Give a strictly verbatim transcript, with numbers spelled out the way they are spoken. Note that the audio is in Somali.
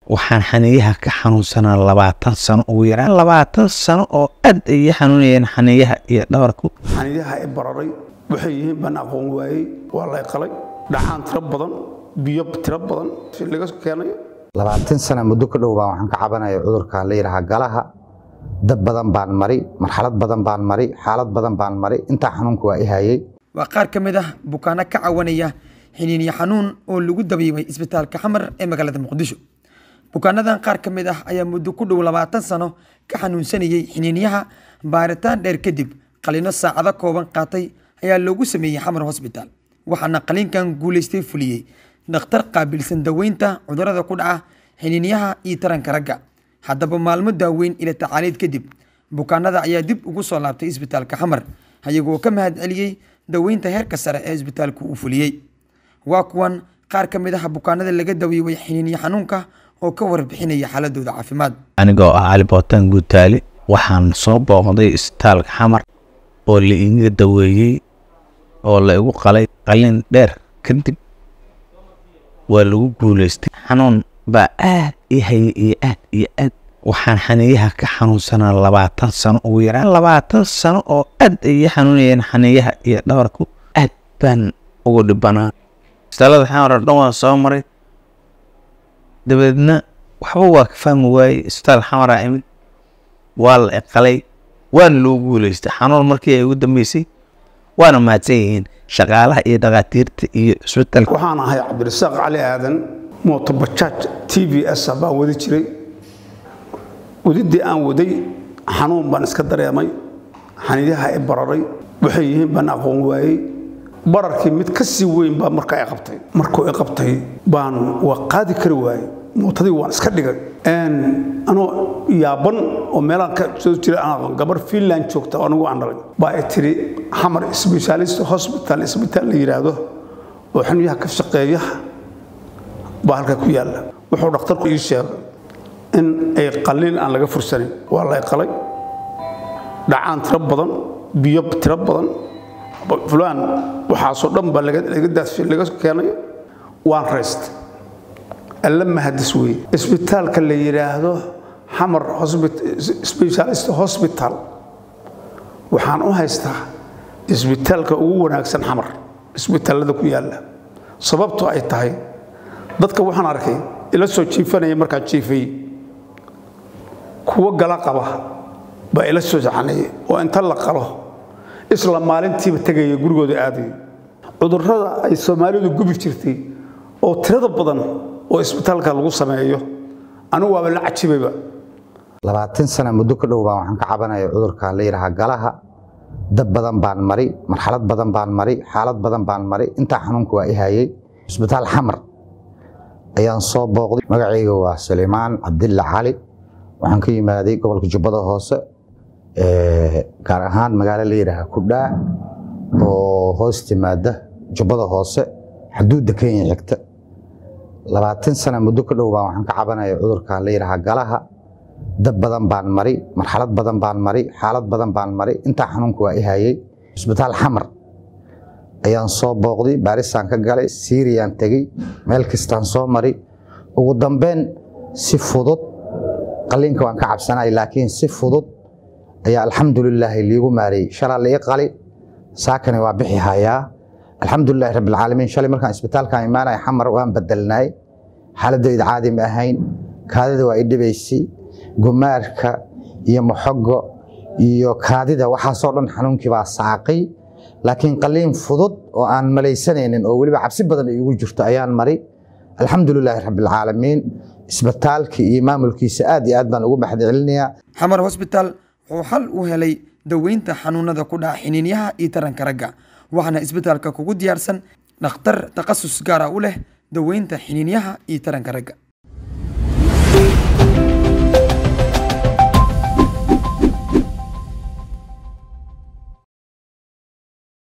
waxaan xaniyaha ka xanuunsanaa labaatan sano ugu yaraan labaatan sano oo aad ay xanuunayeen xaniyaha iyo dhabarku. xaniyaha ay bararay waxay yihiin baan aqoon waayay waa la qalay dhacaan tiro badan biyo tiro badan si laga keenay labaatan sano muddo ka dhow baan waxaan ka cabanayaa cudurka la yiraahdo galaha dab badan baan mari marxalad badan baan mari xaalad badan baan mari inta xanuunku waa i hayay waa qaar ka mid ah bukaana ka cawanaya xiniin xanuun oo lagu dabiibay isbitaalka Xamar ee magaalada Muqdisho. bukaanadan qaar ka mid ah ayaa muddo ku dhow labaatan sano ka xanuunsanayay xiniinyaha baaritaan dheer kadib qalino saacado kooban qaatay ayaa loogu sameeyay Xamar Hospital waxaana qalinkan guuleystay fuliyay dhakhtar qaabilsan daweynta cudurrada ku dhaca xiniinyaha iyo taranka ragga. haddaba maalmo daaweyn ila tacaaliid kadib bukaanada ayaa dib ugu soo laabtay isbitaalka Xamar ayagoo ka mahad celiyay daweynta heerka sare ee isbitaalku uu fuliyay. waa kuwan qaar ka mid ah bukaanada laga daweeyay xiniin xanuunka oo ka warbixinaya xaaladooda caafimaad. anigoo ah Ali Bootan Guutaali waxaan soo booqday isbitaalka Xamar oo la iiga daweeyay oo la igu qalay qalin dheer kadib waa lagu guuleystay. xanuun baa aad i hayay iyo aad iyo aad waxaan xaniyaha ka xanuunsanaa labaatan sano ugu yaraan labaatan sano oo aad ay xanuunayeen xaniyaha iyo dhabarku aad baan ugu dhibanaa. isbitaalada Xamar dhan waan soo maray dabeedna waxba waa ka fahmi waayay. isbitaal Xamar ah imid waa la qalay waan loo guuleystay xanuun markii ay ugu dambeysay waana mahadsan yihiin shaqaalaha iyo dhaqaatiirta iyo isbitaalka. waxaan ahay Cabdirasaaq Cali Aadan mooto bajaaj T V S baa wadi jiray wadidii aan waday xanuun baan iska dareemay xaniyaha ay bararay waxay yihiin baan aqoon waayay bararkii mid ka sii weyn baa markaa ay qabtay markuu ay qabtay baan waa qaadi kari waayay mootadii waan iska dhigay een anoo yaaban oo meelaan ka soo jiray aan gabar Finland joogta anigu aan dhalay baa ay tiri Xamar Specialist Hospital isbitaal la yiraahdo oo xaniyaha ka shaqeeya baa halka ku yaala wuxuu dhakhtarku ii sheegay in ay qalliin aan laga fursanin waa la qalay dhacaan tiro badan biyo tiro badan fulaan waxa soo dhan ba laga laga daashay laga keenay waan rest alla ma hadis weey isbitaalka la yiraahdo Xamar Hospital Specialist Hospital waxaan u haystaa isbitaalka ugu wanaagsan Xamar isbitaalada ku yaala sababtoo ay tahay dadka waxaan arkay ila soo jiifanaya marka jiifay kuwa gala qaba ba ila soo saxanay oo inta la qalo isla maalintiiba tagay gurigooda aaday cudurrada ay Soomaalidu gubi jirtay oo tirada badan oo isbitaalka lagu sameeyo anigu waa la cajibayba. labaatan sano muddo ka dhow baan waxaan ka cabanayaa cudurka la yiraahdo galaha dab badan baan mari marxalad badan baan mari xaalad badan baan mari inta xanuunku waa i hayay. isbitaal Xamar ayaan soo booqday magacayga waa Sulaymaan Cabdilla Cali waxaan ka yimaaday gobolka Jubbada Hoose ee gaar ahaan magaalada la yiraahdo Kudhaa oo hoos timaada Jubbada Hoose xuduudda Kenya xigta. labaatan sano muddo ka dhow baan waxaan ka cabanayaa cudurka la yiraahdo galaha dab badan baan mari marxalad badan baan mari xaalad badan baan mari inta xanuunku waa i hayay. isbitaal Xamar ayaan soo booqday baarisaan ka galay Siiriyaan tagay meel kastaan soo mari ugu dambeyn si fudud qalinka waan ka cabsanay laakiin si fudud ayaa alxamdulillah liigu maaray shalay la qali saakana waa bixi hayaa alxamdulillah rabbil caalamiin. shalay markaan isbitaalka imaanay Xamar waan bedelnay xaaladayda caadi ma ahayn kaadida waa i dhibaysay gumaarka iyo maxogo iyo kaadida waxa soo dhan xanuunkii baa saaqay laakiin qaliin fudud oo aan malaysanaynin oo waliba cabsi badan ay ugu jirto ayaan mari alxamdulillah rabbil caalamiin. isbitaalka iyo maamulkiisa aad iyo aad baan ugu mahad celinayaa. Xamar Hospital wuxuu xal u helay daweynta xanuunada ku dhaca xiniinyaha iyo taranka ragga waxaana isbitaalka kugu diyaarsan dhakhtar takhasus gaar ah u leh daweynta xiniinyaha iyo taranka ragga.